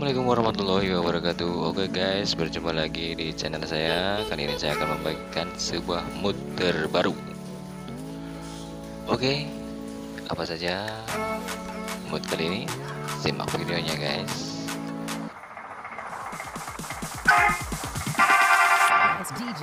Assalamualaikum warahmatullahi wabarakatuh. Oke guys, berjumpa lagi di channel saya. Kali ini saya akan membagikan sebuah mood terbaru. Oke, apa saja mood kali ini? Simak videonya guys. It's DJ.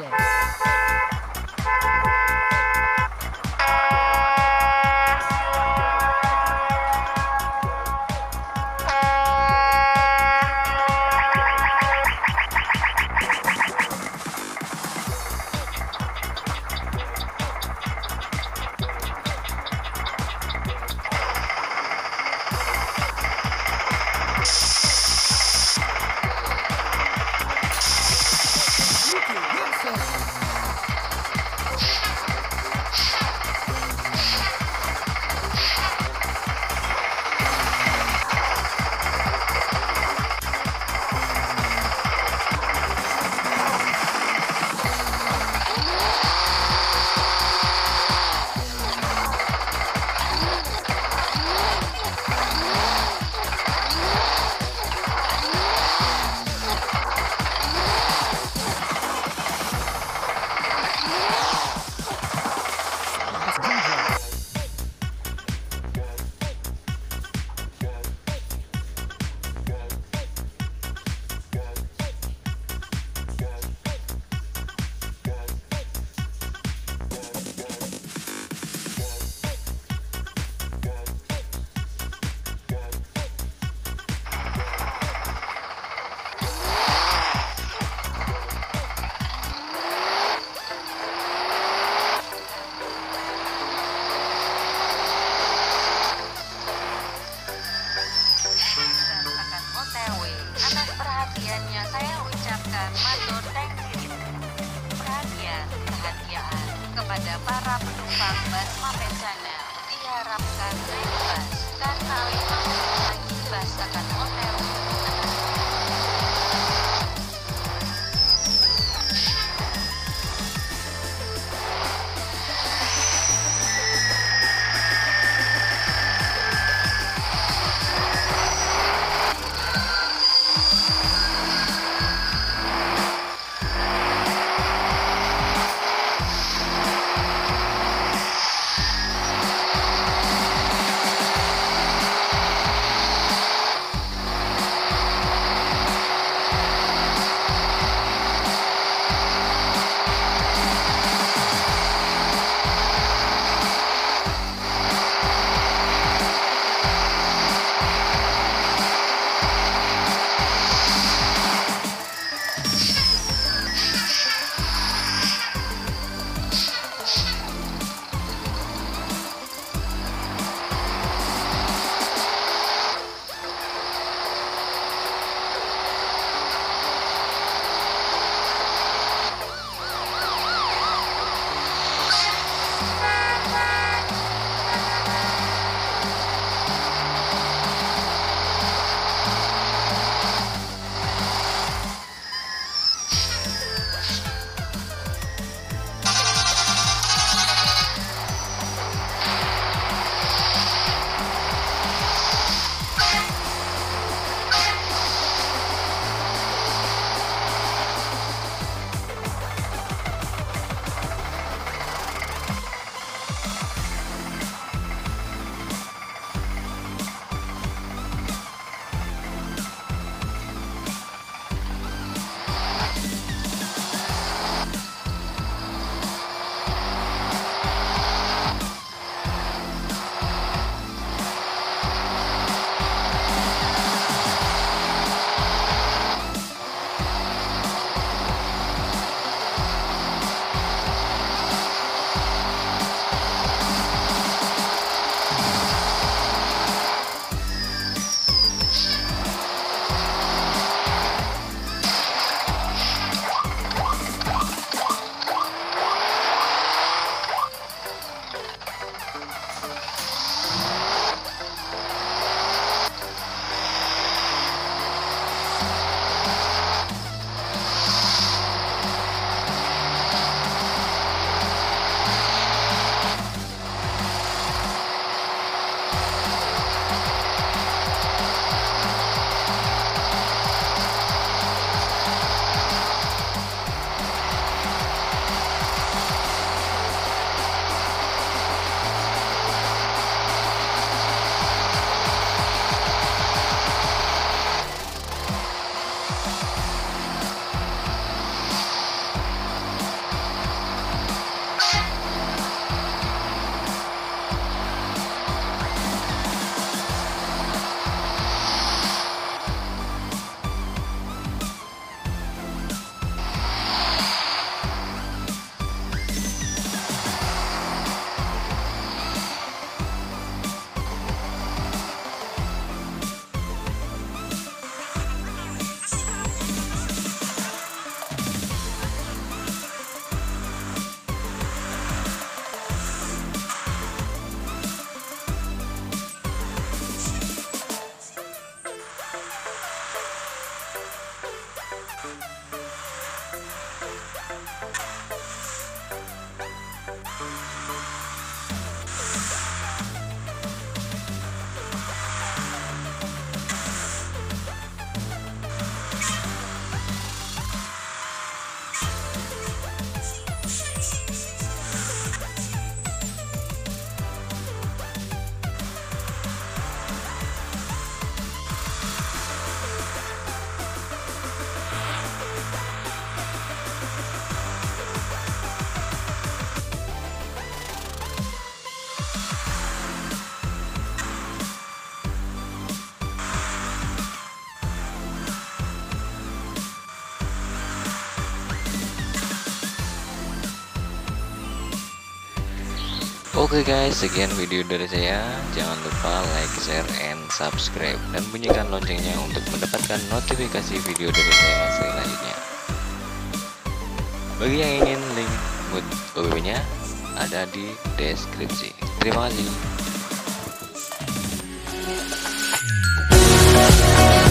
Akan OTW. Atas perhatiannya saya ucapkan matur thank you. Perhatian kepada para penumpang bus Mape Channel diharapkan naik bus karena 5 menit lagi bus akan OTW. Oke guys, sekian video dari saya. Jangan lupa like, share, and subscribe, dan bunyikan loncengnya untuk mendapatkan notifikasi video dari saya selanjutnya. Bagi yang ingin link mood OBB-nya ada di deskripsi. Terima kasih.